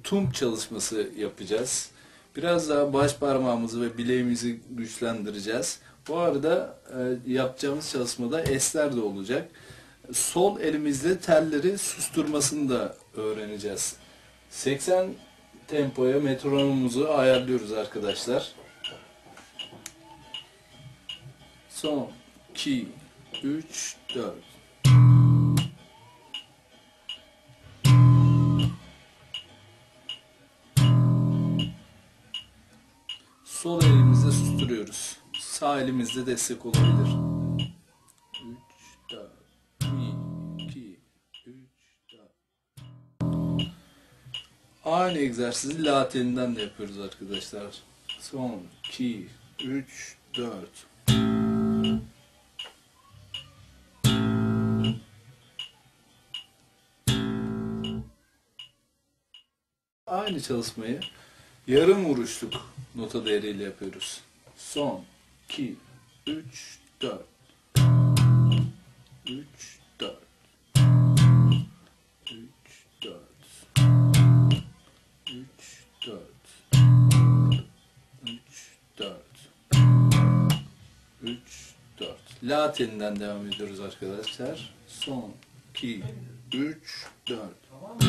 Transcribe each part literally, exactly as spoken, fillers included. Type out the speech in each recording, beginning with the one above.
tüm çalışması yapacağız. Biraz daha baş parmağımızı ve bileğimizi güçlendireceğiz. Bu arada e, yapacağımız çalışmada esler de olacak. Sol elimizle telleri susturmasını da öğreneceğiz. seksen tempoya metronomumuzu ayarlıyoruz arkadaşlar. Son, iki, üç, dört. Sol elimizle susturuyoruz. Sağ elimizde destek olabilir. üç, dört, iki, üç, dört. Aynı egzersizi la telinden de yapıyoruz arkadaşlar. Son, iki, üç, dört. Aynı çalışmayı yarım vuruşluk nota değeriyle yapıyoruz. Son, iki, üç, dört. üç, dört. üç, dört. üç, dört. üç, dört. üç, dört. La telinden devam ediyoruz arkadaşlar. Son, iki, üç, dört.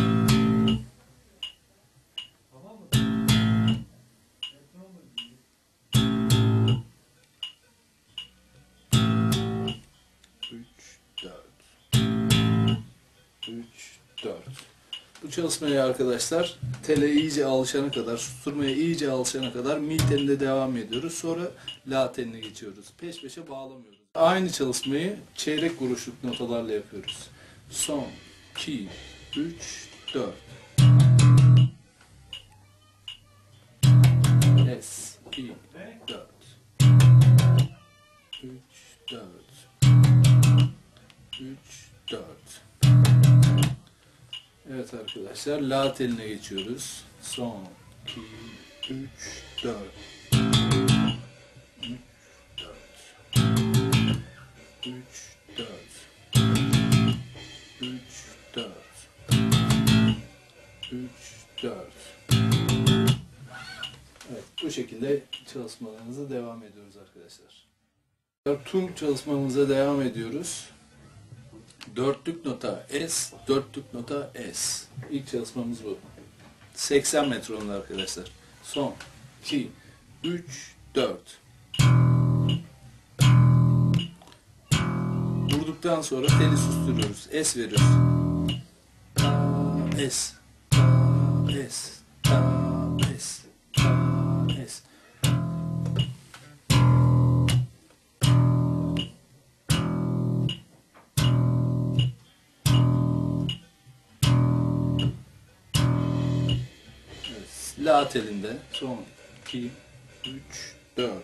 üç, dört. Bu çalışmaya arkadaşlar tele iyice alışana kadar, susturmaya iyice alışana kadar mi telinde devam ediyoruz. Sonra la teline geçiyoruz. Peş peşe bağlamıyoruz. Aynı çalışmayı çeyrek vuruşluk notalarla yapıyoruz. Son, iki, üç, dört. Es, iki, dört. üç, dört. üç, dört. Evet arkadaşlar, la teline geçiyoruz. Son, iki, üç, dört. üç, dört. üç, dört. üç, dört. üç, dört. Evet, bu şekilde çalışmalarımıza devam ediyoruz arkadaşlar. Tüm çalışmamıza devam ediyoruz. Dörtlük nota Es, dörtlük nota Es. İlk çalışmamız bu. seksen metronda arkadaşlar. Son, iki, üç, dört. Vurduktan sonra teli susturuyoruz. Es veriyoruz. Es, Es, Es, Es. La telinde son, iki, üç, dört.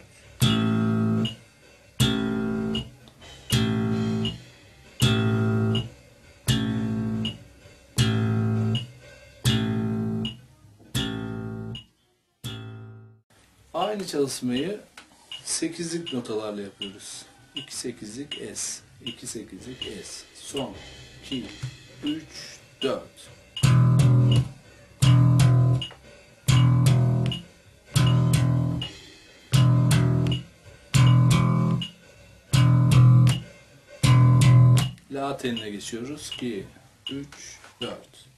Aynı çalışmayı sekizlik notalarla yapıyoruz. iki sekizlik Es, iki sekizlik Es. Son, iki, üç, dört. La teline geçiyoruz. iki, üç, dört.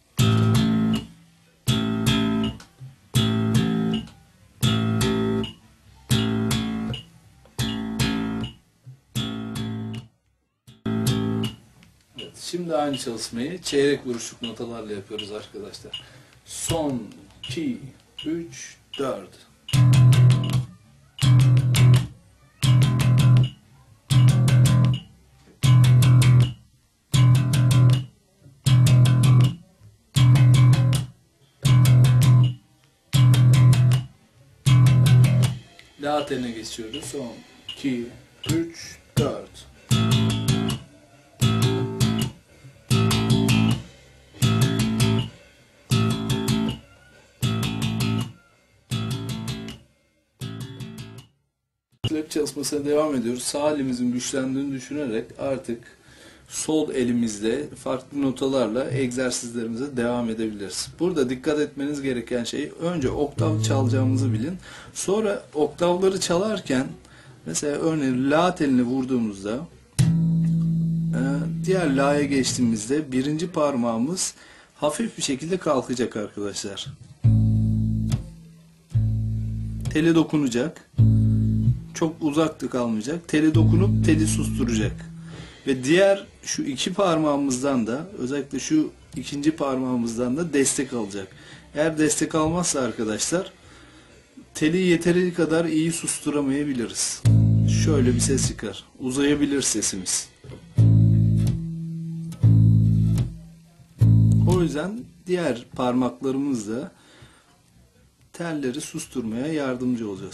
Evet, şimdi aynı çalışmayı çeyrek vuruşluk notalarla yapıyoruz arkadaşlar. Son, iki, üç, dört. La teline geçiyoruz. Son, iki, üç, dört. Klap çalışmasına devam ediyoruz. Sağ elimizin güçlendiğini düşünerek artık sol elimizle farklı notalarla egzersizlerimize devam edebiliriz. Burada dikkat etmeniz gereken şey, önce oktav çalacağımızı bilin. Sonra oktavları çalarken mesela örneğin la telini vurduğumuzda diğer la'ya geçtiğimizde birinci parmağımız hafif bir şekilde kalkacak arkadaşlar. Tele dokunacak. Çok uzakta kalmayacak. Tele dokunup teli susturacak. Ve diğer şu iki parmağımızdan da, özellikle şu ikinci parmağımızdan da destek alacak. Eğer destek almazsa arkadaşlar teli yeteri kadar iyi susturamayabiliriz. Şöyle bir ses çıkar. Uzayabilir sesimiz. O yüzden diğer parmaklarımızla telleri susturmaya yardımcı olacağız.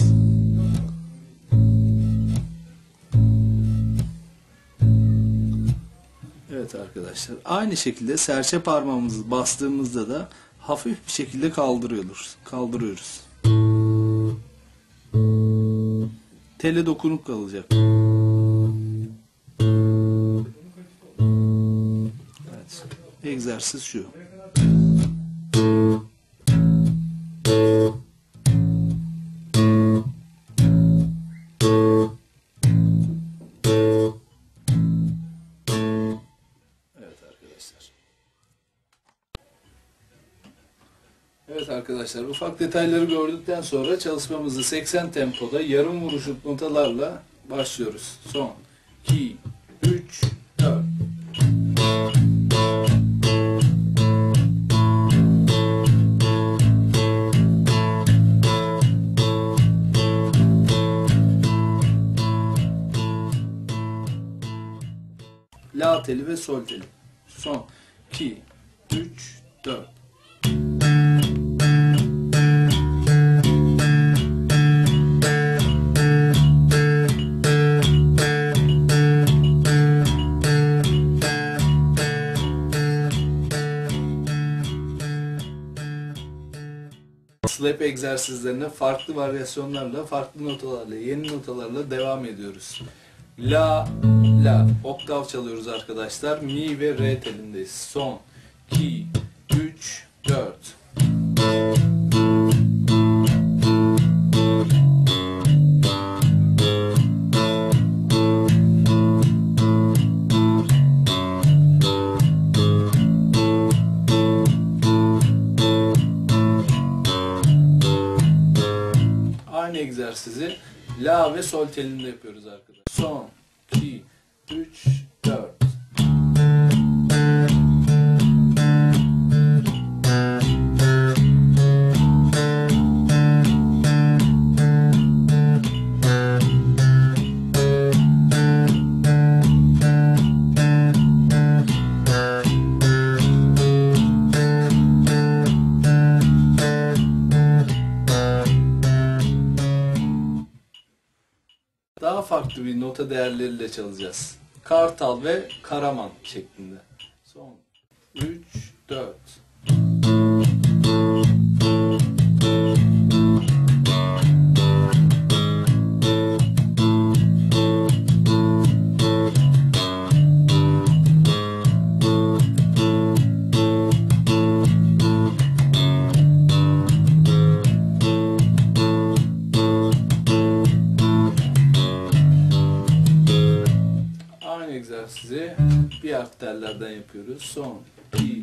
Evet arkadaşlar. Aynı şekilde serçe parmağımızı bastığımızda da hafif bir şekilde kaldırıyoruz. Kaldırıyoruz. Tele dokunup kalacak. Evet. Egzersiz şu. Evet arkadaşlar, ufak detayları gördükten sonra çalışmamızı seksen tempoda yarım vuruşluk notalarla başlıyoruz. Son, iki, üç, dört. La teli ve sol teli. Son, iki, üç, dört. Slap egzersizlerine farklı varyasyonlarla, farklı notalarla, yeni notalarla devam ediyoruz. La, la. Oktav çalıyoruz arkadaşlar. Mi ve re telindeyiz. Son, iki, üç, dört. Aynı egzersizi la ve sol telinde yapıyoruz arkadaşlar. Son, iki, üç, dört. Daha farklı bir nota değerleriyle çalacağız. Kartal ve Karaman şeklinde. Son, üç, dört. Egzersizi bir harf tellerden yapıyoruz. Son, iki,